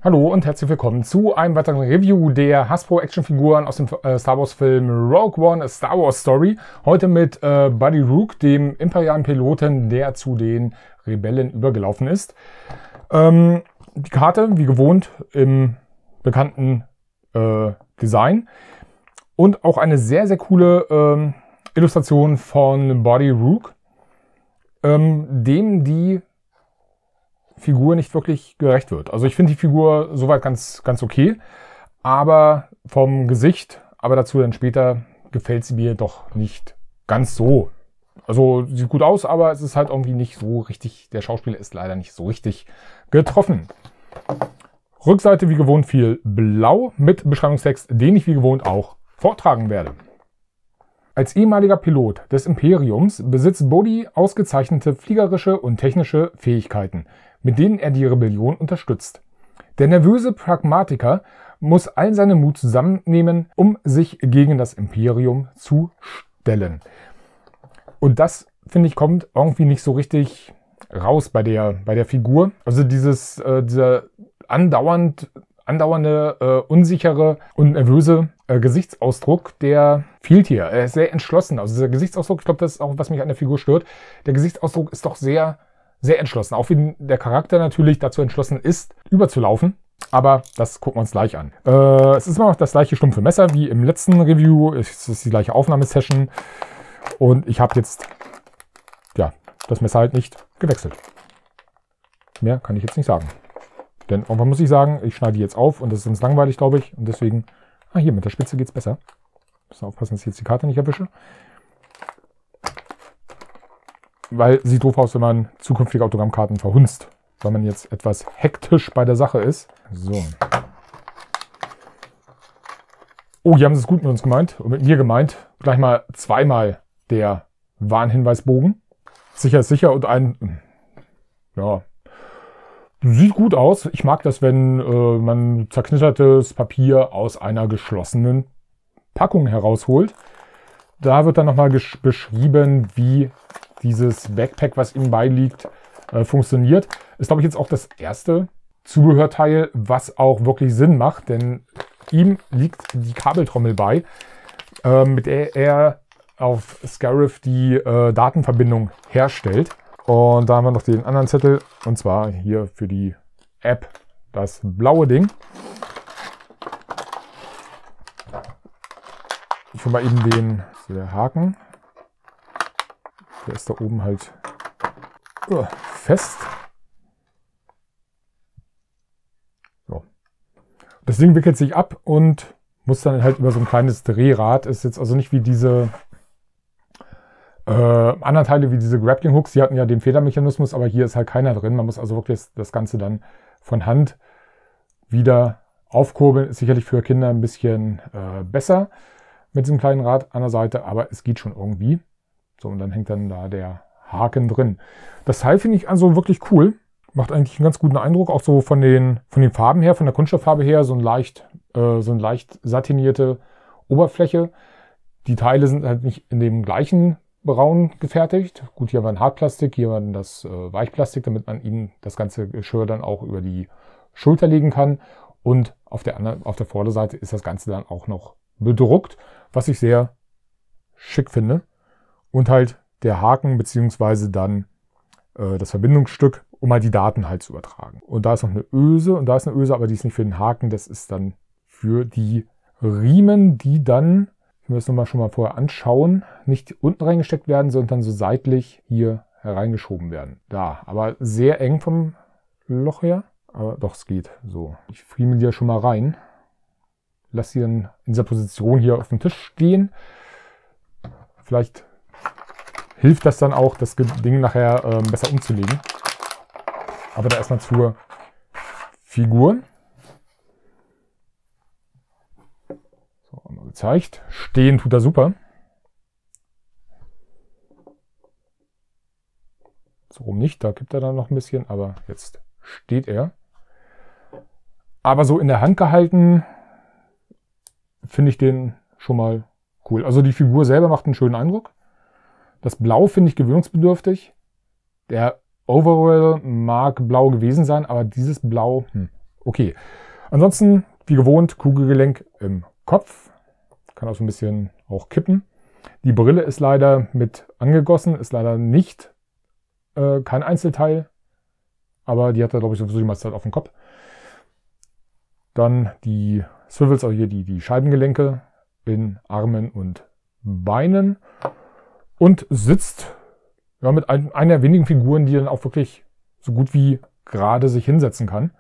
Hallo und herzlich willkommen zu einem weiteren Review der Hasbro Actionfiguren aus dem Star Wars Film Rogue One, A Star Wars Story. Heute mit Buddy Rook, dem imperialen Piloten, der zu den Rebellen übergelaufen ist. Die Karte, wie gewohnt, im bekannten Design. Und auch eine sehr, sehr coole Illustration von Buddy Rook, dem die Figur nicht wirklich gerecht wird. Also ich finde die Figur soweit ganz okay, aber vom Gesicht, aber dazu dann später, gefällt sie mir doch nicht ganz so. Also sieht gut aus, aber es ist halt irgendwie nicht so richtig, der Schauspieler ist leider nicht so richtig getroffen. Rückseite wie gewohnt viel blau mit Beschreibungstext, den ich wie gewohnt auch vortragen werde. Als ehemaliger Pilot des Imperiums besitzt Bodhi ausgezeichnete fliegerische und technische Fähigkeiten, mit denen er die Rebellion unterstützt. Der nervöse Pragmatiker muss all seinen Mut zusammennehmen, um sich gegen das Imperium zu stellen. Und das, finde ich, kommt irgendwie nicht so richtig raus bei der Figur. Also dieser andauernde, unsichere und nervöse Gesichtsausdruck, der fehlt hier. Er ist sehr entschlossen. Also dieser Gesichtsausdruck, ich glaube, das ist auch, was mich an der Figur stört. Der Gesichtsausdruck ist doch sehr entschlossen. Auch wenn der Charakter natürlich dazu entschlossen ist, überzulaufen. Aber das gucken wir uns gleich an. Es ist immer noch das gleiche stumpfe Messer wie im letzten Review. Es ist die gleiche Aufnahmesession. Und ich habe jetzt das Messer halt nicht gewechselt. Mehr kann ich jetzt nicht sagen. Denn irgendwann muss ich sagen, ich schneide die jetzt auf und das ist sonst langweilig, glaube ich. Und deswegen, hier mit der Spitze geht es besser. Müssen aufpassen, dass ich jetzt die Karte nicht erwische. Weil sieht doof aus, wenn man zukünftige Autogrammkarten verhunzt. Weil man jetzt etwas hektisch bei der Sache ist. So. Oh, hier haben sie es gut mit uns gemeint. Und mit mir gemeint. Gleich mal zweimal der Warnhinweisbogen. Sicher ist sicher und sieht gut aus. Ich mag das, wenn man zerknittertes Papier aus einer geschlossenen Packung herausholt. Da wird dann nochmal beschrieben, wie dieses Backpack, was ihm beiliegt, funktioniert. Ist, glaube ich, jetzt auch das erste Zubehörteil, was auch wirklich Sinn macht, denn ihm liegt die Kabeltrommel bei, mit der er auf Scarif die Datenverbindung herstellt. Und da haben wir noch den anderen Zettel, und zwar hier für die App das blaue Ding. Ich hole mal eben der Haken. Der ist da oben halt fest. So. Das Ding wickelt sich ab und muss dann halt über so ein kleines Drehrad. Ist jetzt also nicht wie diese anderen Teile, wie diese Grappling Hooks. Die hatten ja den Federmechanismus, aber hier ist halt keiner drin. Man muss also wirklich das Ganze dann von Hand wieder aufkurbeln. Ist sicherlich für Kinder ein bisschen besser mit diesem kleinen Rad an der Seite, aber es geht schon irgendwie. So, und dann hängt dann da der Haken drin. Das Teil finde ich also wirklich cool. Macht eigentlich einen ganz guten Eindruck, auch so von den Farben her, von der Kunststofffarbe her, so ein leicht satinierte Oberfläche. Die Teile sind halt nicht in dem gleichen Braun gefertigt. Gut, hier war ein Hartplastik, hier war das Weichplastik, damit man ihnen das ganze Geschirr dann auch über die Schulter legen kann. Und auf der Vorderseite ist das Ganze dann auch noch bedruckt, was ich sehr schick finde. Und halt der Haken beziehungsweise dann das Verbindungsstück, um halt die Daten halt zu übertragen. Und da ist noch eine Öse und da ist eine Öse, aber die ist nicht für den Haken, das ist dann für die Riemen, die dann, ich will das nochmal schon mal vorher anschauen, nicht unten reingesteckt werden, sondern so seitlich hier hereingeschoben werden. Da, aber sehr eng vom Loch her, aber doch, es geht so. Ich friemel die ja schon mal rein. Lass sie dann in dieser Position hier auf dem Tisch stehen. Vielleicht hilft das dann auch, das Ding nachher besser umzulegen. Aber da erstmal zur Figur. So, einmal gezeigt. Stehen tut er super. So rum nicht, da gibt er dann noch ein bisschen, aber jetzt steht er. Aber so in der Hand gehalten finde ich den schon mal cool. Also die Figur selber macht einen schönen Eindruck. Das Blau finde ich gewöhnungsbedürftig. Der Overall mag blau gewesen sein, aber dieses Blau, okay. Ansonsten, wie gewohnt, Kugelgelenk im Kopf. Kann auch so ein bisschen auch kippen. Die Brille ist leider mit angegossen, ist leider nicht kein Einzelteil. Aber die hat er, glaube ich, sowieso die meiste Zeit auf dem Kopf. Dann die Swivels, also hier die Scheibengelenke in Armen und Beinen. Und sitzt ja, mit einer der wenigen Figuren, die dann auch wirklich so gut wie gerade sich hinsetzen kann.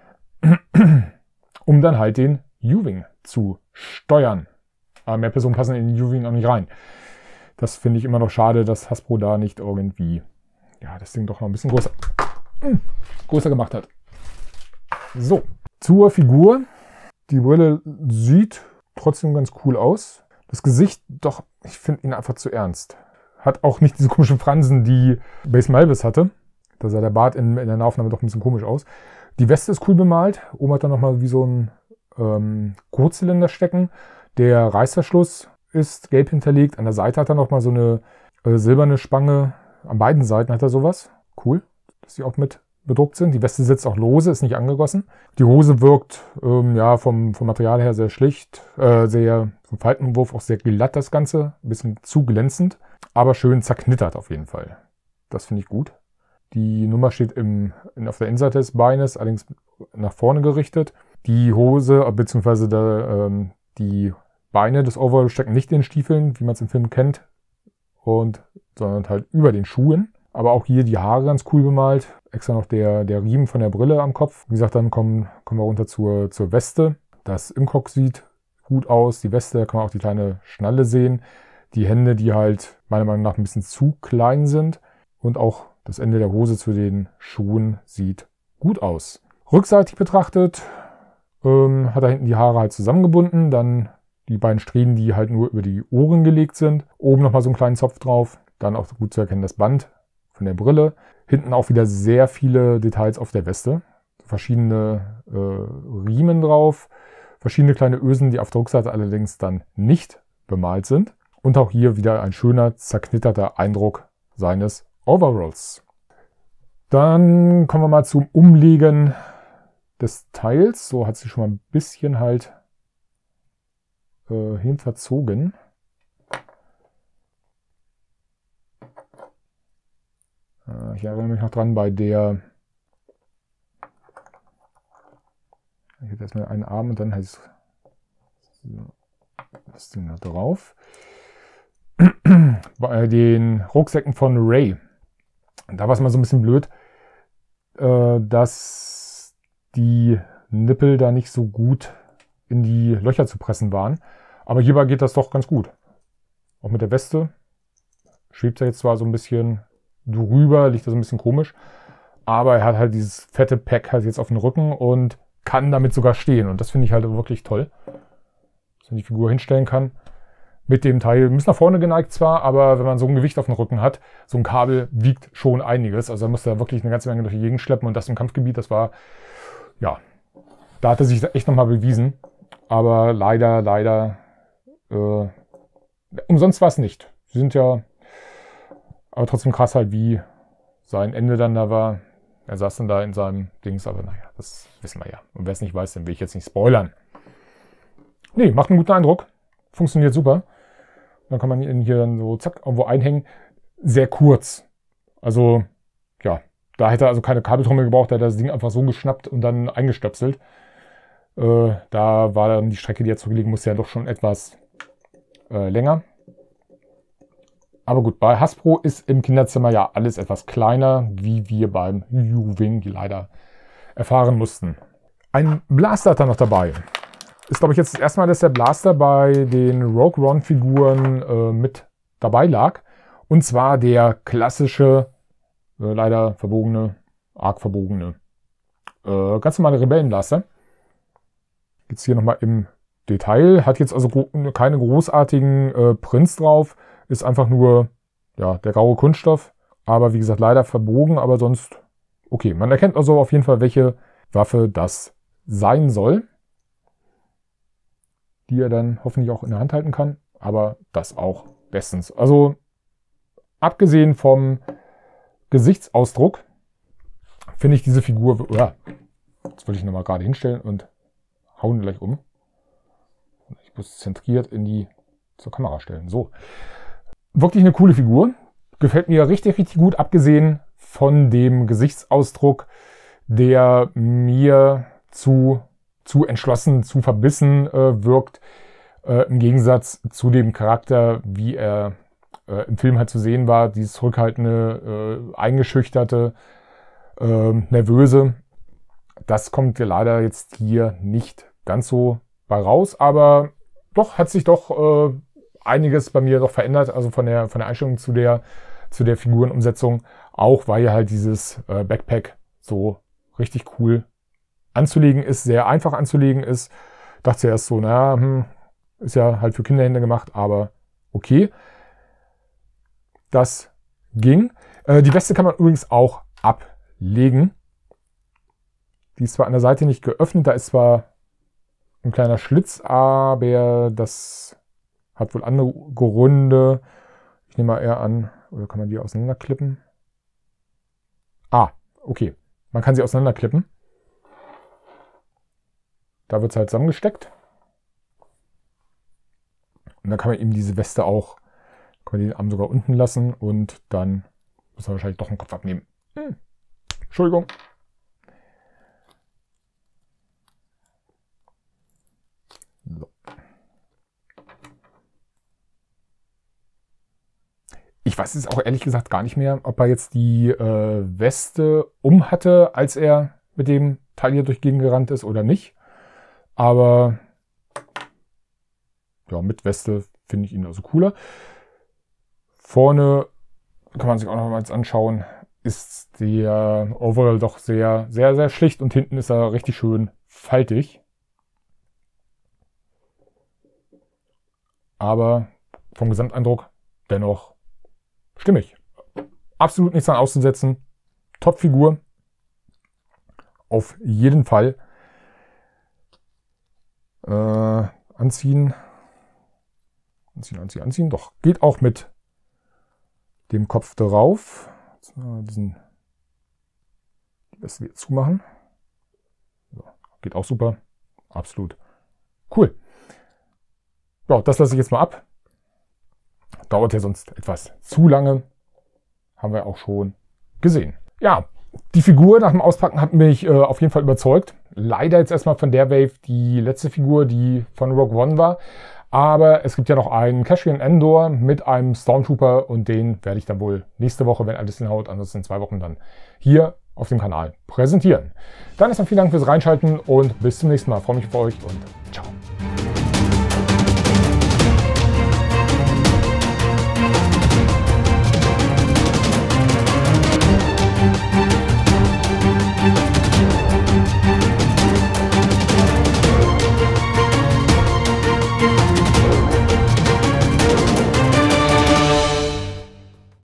Um dann halt den U-Wing zu steuern. Aber mehr Personen passen in den U-Wing auch nicht rein. Das finde ich immer noch schade, dass Hasbro da nicht irgendwie ja, das Ding doch noch ein bisschen größer gemacht hat. So, zur Figur. Die Brille sieht trotzdem ganz cool aus. Das Gesicht, doch, ich finde ihn einfach zu ernst. Hat auch nicht diese komischen Fransen, die Base Malbus hatte. Da sah der Bart in der Aufnahme doch ein bisschen komisch aus. Die Weste ist cool bemalt. Oben hat er nochmal wie so ein Kurzzylinder stecken. Der Reißverschluss ist gelb hinterlegt. An der Seite hat er nochmal so eine silberne Spange. An beiden Seiten hat er sowas. Cool, dass die auch mit bedruckt sind. Die Weste sitzt auch lose, ist nicht angegossen. Die Hose wirkt ja, vom Material her sehr schlicht. Vom Faltenwurf auch sehr glatt das Ganze. Ein bisschen zu glänzend. Aber schön zerknittert auf jeden Fall. Das finde ich gut. Die Nummer steht auf der Innenseite des Beines, allerdings nach vorne gerichtet. Die Hose bzw. Die Beine des Overall stecken nicht in den Stiefeln, wie man es im Film kennt, sondern halt über den Schuhen. Aber auch hier die Haare ganz cool bemalt. Extra noch der Riemen von der Brille am Kopf. Wie gesagt, dann kommen wir runter zur Weste. Das Imcock sieht gut aus. Die Weste, da kann man auch die kleine Schnalle sehen. Die Hände, die halt meiner Meinung nach ein bisschen zu klein sind. Und auch das Ende der Hose zu den Schuhen sieht gut aus. Rückseitig betrachtet hat er hinten die Haare halt zusammengebunden. Dann die beiden Strähnen, die halt nur über die Ohren gelegt sind. Oben nochmal so einen kleinen Zopf drauf. Dann auch gut zu erkennen das Band von der Brille. Hinten auch wieder sehr viele Details auf der Weste. Verschiedene Riemen drauf. Verschiedene kleine Ösen, die auf der Rückseite allerdings dann nicht bemalt sind. Und auch hier wieder ein schöner, zerknitterter Eindruck seines Overalls. Dann kommen wir mal zum Umlegen des Teils. So hat sich schon mal ein bisschen halt hin verzogen. Ich erinnere mich noch dran bei der. Ich habe erstmal einen Arm und dann heißt das Ding da drauf. Bei den Rucksäcken von Rey. Da war es mal so ein bisschen blöd, dass die Nippel da nicht so gut in die Löcher zu pressen waren. Aber hierbei geht das doch ganz gut. Auch mit der Weste schwebt er jetzt zwar so ein bisschen drüber, liegt da so ein bisschen komisch, aber er hat halt dieses fette Pack halt jetzt auf dem Rücken und kann damit sogar stehen. Und das finde ich halt wirklich toll, dass man die Figur hinstellen kann. Mit dem Teil, ein bisschen nach vorne geneigt zwar, aber wenn man so ein Gewicht auf dem Rücken hat, so ein Kabel wiegt schon einiges. Also da musste er wirklich eine ganze Menge durch die Gegend schleppen und das im Kampfgebiet, das war, ja, da hat er sich echt nochmal bewiesen. Aber leider, umsonst war es nicht. Sie sind ja, aber trotzdem krass halt, wie sein Ende dann da war. Er saß dann da in seinem Dings, aber naja, das wissen wir ja. Und wer es nicht weiß, dann will ich jetzt nicht spoilern. Nee, macht einen guten Eindruck. Funktioniert super. Dann kann man ihn hier dann so zack irgendwo einhängen. Sehr kurz. Also, ja, da hätte er also keine Kabeltrommel gebraucht, da hat er das Ding einfach so geschnappt und dann eingestöpselt. Da war dann die Strecke, die er zurücklegen musste, ja doch schon etwas länger. Aber gut, bei Hasbro ist im Kinderzimmer ja alles etwas kleiner, wie wir beim U-Wing leider erfahren mussten. Ein Blaster hat er noch dabei. Ist, glaube ich, jetzt das erste Mal, dass der Blaster bei den Rogue One-Figuren mit dabei lag. Und zwar der klassische, leider verbogene, arg verbogene, ganz normale Rebellenblaster. Jetzt hier nochmal im Detail. Hat jetzt also keine großartigen Prints drauf. Ist einfach nur ja, der graue Kunststoff. Aber wie gesagt, leider verbogen, aber sonst okay. Man erkennt also auf jeden Fall, welche Waffe das sein soll, die er dann hoffentlich auch in der Hand halten kann. Aber das auch bestens. Also abgesehen vom Gesichtsausdruck finde ich diese Figur Jetzt will ich nochmal gerade hinstellen und hauen gleich um. Ich muss zentriert zur Kamera stellen. So. Wirklich eine coole Figur. Gefällt mir richtig, richtig gut, abgesehen von dem Gesichtsausdruck, der mir zu entschlossen, zu verbissen wirkt. Im Gegensatz zu dem Charakter, wie er im Film halt zu sehen war. Dieses zurückhaltende, eingeschüchterte, nervöse. Das kommt ja leider jetzt hier nicht ganz so bei raus, aber doch hat sich doch einiges bei mir doch verändert, also von der Einstellung zu der Figurenumsetzung, auch weil ja halt dieses Backpack so richtig cool anzulegen ist, sehr einfach anzulegen ist. Dachte zuerst so, naja, ist ja halt für Kinderhände gemacht, aber okay. Das ging. Die Weste kann man übrigens auch ablegen. Die ist zwar an der Seite nicht geöffnet, da ist zwar ein kleiner Schlitz, aber das hat wohl andere Gründe. Ich nehme mal eher an, oder kann man die auseinanderklippen? Ah, okay. Man kann sie auseinanderklippen. Da wird es halt zusammengesteckt. Und dann kann man eben diese Weste auch, kann man den Arm sogar unten lassen und dann muss man wahrscheinlich doch einen Kopf abnehmen. Entschuldigung. So. Ich weiß jetzt auch ehrlich gesagt gar nicht mehr, ob er jetzt die Weste um hatte, als er mit dem Teil hier durch die Gegend gerannt ist oder nicht. Aber ja, mit Weste finde ich ihn also cooler. Vorne kann man sich auch noch mal anschauen, ist der Overall doch sehr, sehr, sehr schlicht und hinten ist er richtig schön faltig. Aber vom Gesamteindruck dennoch stimmig. Absolut nichts dran auszusetzen. Top-Figur. Auf jeden Fall. Anziehen. Anziehen. Doch, geht auch mit dem Kopf drauf. Jetzt mal die Weste wieder zumachen. So, geht auch super. Absolut. Cool. Ja, das lasse ich jetzt mal ab. Dauert ja sonst etwas zu lange. Haben wir auch schon gesehen. Ja, die Figur nach dem Auspacken hat mich auf jeden Fall überzeugt. Leider jetzt erstmal von der Wave die letzte Figur, die von Rogue One war. Aber es gibt ja noch einen Cassian Andor mit einem Stormtrooper und den werde ich dann wohl nächste Woche, wenn alles hinhaut, ansonsten in 2 Wochen dann hier auf dem Kanal präsentieren. Dann erstmal vielen Dank fürs Reinschalten und bis zum nächsten Mal. Ich freue mich auf euch und ciao.